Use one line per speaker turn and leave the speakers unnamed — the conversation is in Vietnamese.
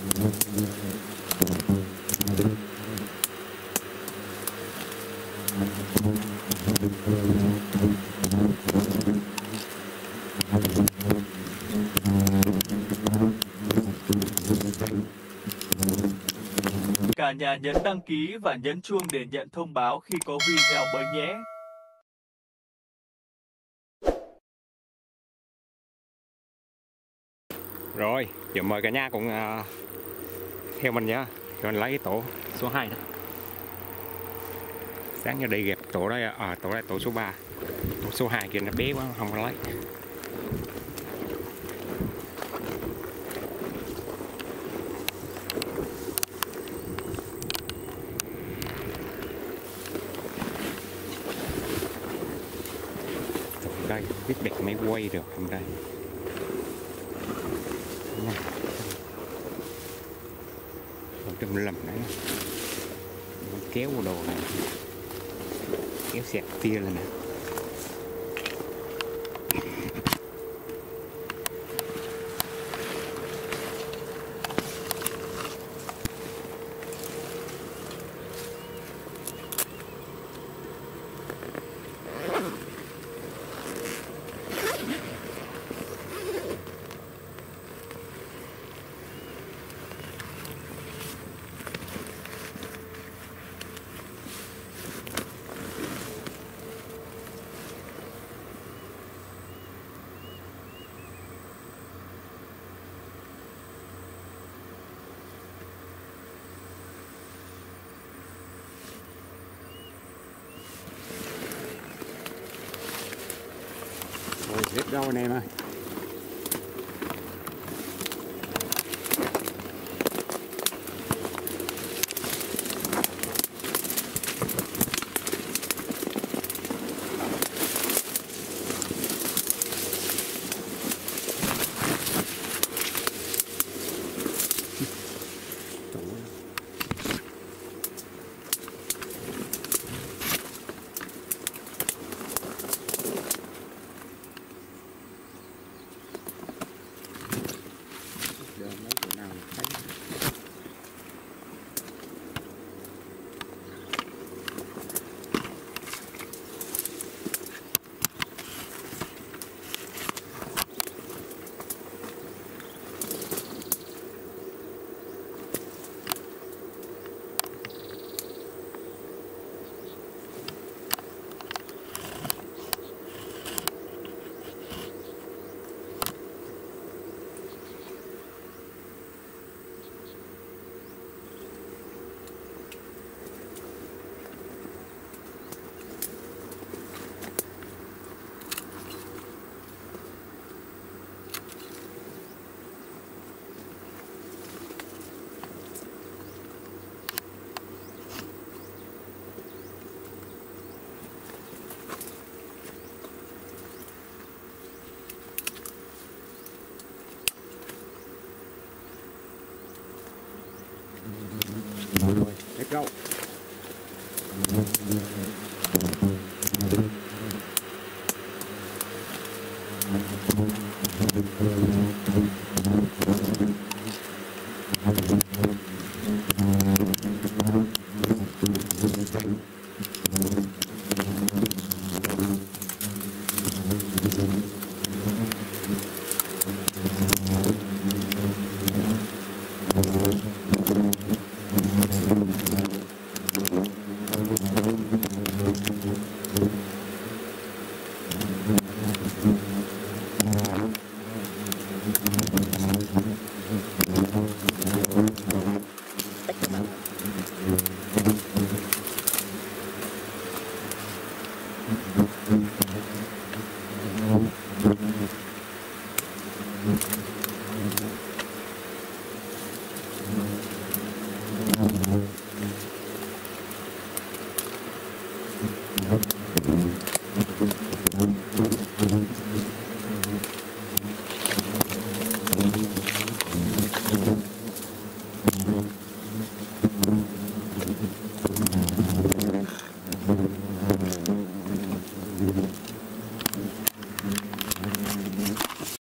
Cả nhà nhấn đăng ký và nhấn chuông để nhận thông báo khi có video mới nhé.
Rồi, giờ mời cả nhà cũng theo mình nhá. Rồi lấy cái tổ số 2 đó. Sáng giờ đi ghép tổ đó, tổ này tổ số 3. Tổ số 2 kia nó bé quá không có lấy. Đây, biết đẹp máy quay được không đây? Trong lầm đấy, kéo đồ này, kéo xẹt tia lên nè. Rồi, hết rau anh em ơi. Rồi, hết rau.